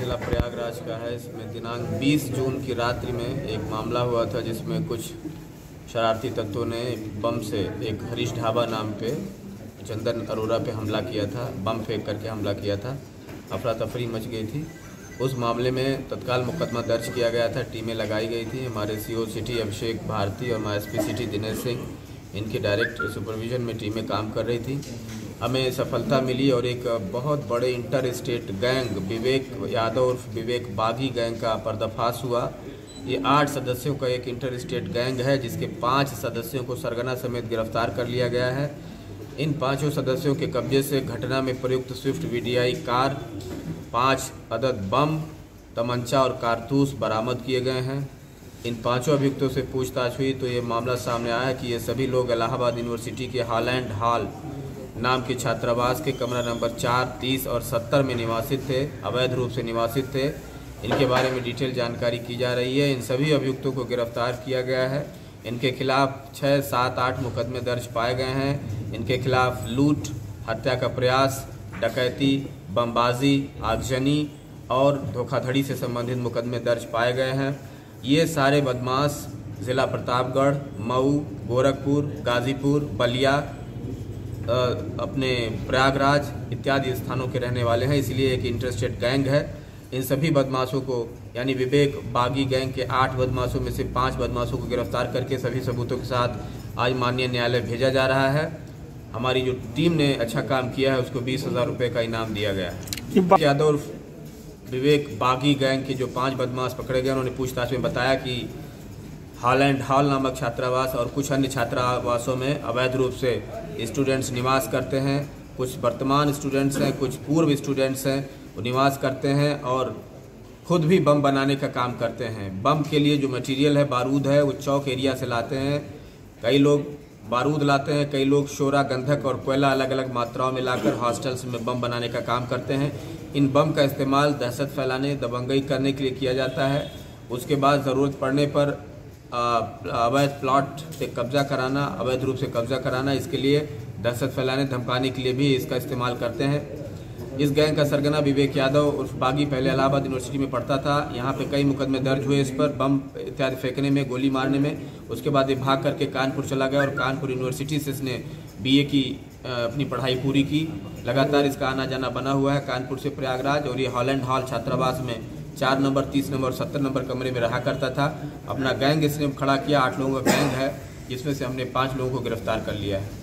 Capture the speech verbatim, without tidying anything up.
जिला प्रयागराज का है। इसमें दिनांक बीस जून की रात्रि में एक मामला हुआ था जिसमें कुछ शरारती तत्वों ने बम से एक हरीश ढाबा नाम पे चंदन अरोड़ा पे हमला किया था, बम फेंक करके हमला किया था। अफरा तफरी मच गई थी। उस मामले में तत्काल मुकदमा दर्ज किया गया था, टीमें लगाई गई थी। हमारे सीओ सिटी अभिषेक भारती और हमारे एसपी सिटी दिनेश सिंह, इनके डायरेक्ट सुपरविजन में टीमें काम कर रही थी। हमें सफलता मिली और एक बहुत बड़े interstate gang Vivek Yadav उर्फ विवेक बागी गैंग का पर्दाफाश हुआ। ये आठ सदस्यों का एक इंटर स्टेट गैंग है जिसके पाँच सदस्यों को सरगना समेत गिरफ्तार कर लिया गया है। इन पांचों सदस्यों के कब्जे से घटना में प्रयुक्त स्विफ्ट वीडीआई कार, पाँच अदद बम, तमंचा और कारतूस बरामद किए गए हैं। इन पांचों अभियुक्तों से पूछताछ हुई तो ये मामला सामने आया कि ये सभी लोग इलाहाबाद यूनिवर्सिटी के हॉलैंड हॉल नाम के छात्रावास के कमरा नंबर चार, तीस और सत्तर में निवासित थे, अवैध रूप से निवासित थे। इनके बारे में डिटेल जानकारी की जा रही है। इन सभी अभियुक्तों को गिरफ्तार किया गया है। इनके खिलाफ छः सात आठ मुकदमे दर्ज पाए गए हैं। इनके खिलाफ लूट, हत्या का प्रयास, डकैती, बमबाजी, आगजनी और धोखाधड़ी से संबंधित मुकदमे दर्ज पाए गए हैं। ये सारे बदमाश ज़िला प्रतापगढ़, मऊ, गोरखपुर, गाजीपुर, बलिया, अपने प्रयागराज इत्यादि स्थानों के रहने वाले हैं, इसलिए एक इंटरस्टेट गैंग है। इन सभी बदमाशों को यानी विवेक बागी गैंग के आठ बदमाशों में से पांच बदमाशों को गिरफ्तार करके सभी सबूतों के साथ आज माननीय न्यायालय भेजा जा रहा है। हमारी जो टीम ने अच्छा काम किया है उसको बीस हज़ार रुपये का इनाम दिया गया है। यादव विवेक बागी गैंग के जो पाँच बदमाश पकड़े गए उन्होंने पूछताछ में बताया कि हॉलैंड हॉल नामक छात्रावास और कुछ अन्य छात्रावासों में अवैध रूप से स्टूडेंट्स निवास करते हैं। कुछ वर्तमान स्टूडेंट्स हैं, कुछ पूर्व स्टूडेंट्स हैं, वो निवास करते हैं और खुद भी बम बनाने का काम करते हैं। बम के लिए जो मटेरियल है, बारूद है, वो चौक एरिया से लाते हैं। कई लोग बारूद लाते हैं, कई लोग शोरा, गंधक और कोयला अलग अलग मात्राओं में लाकर हॉस्टल्स में बम बनाने का काम करते हैं। इन बम का इस्तेमाल दहशत फैलाने, दबंगई करने के लिए किया जाता है। उसके बाद ज़रूरत पड़ने पर अवैध प्लॉट पे कब्जा कराना, अवैध रूप से कब्जा कराना, इसके लिए दहशत फैलाने, धमकाने के लिए भी इसका इस्तेमाल करते हैं। इस गैंग का सरगना विवेक यादव उर्फ बागी पहले इलाहाबाद यूनिवर्सिटी में पढ़ता था। यहाँ पे कई मुकदमे दर्ज हुए इस पर, बम इत्यादि फेंकने में, गोली मारने में। उसके बाद ये भाग करके कानपुर चला गया और कानपुर यूनिवर्सिटी से इसने बीए की अपनी पढ़ाई पूरी की। लगातार इसका आना जाना बना हुआ है कानपुर से प्रयागराज, और ये हॉलैंड हॉल छात्रावास में चार नंबर, तीस नंबर और सत्तर नंबर कमरे में रहा करता था। अपना गैंग इसने खड़ा किया, आठ लोगों का गैंग है जिसमें से हमने पाँच लोगों को गिरफ्तार कर लिया है।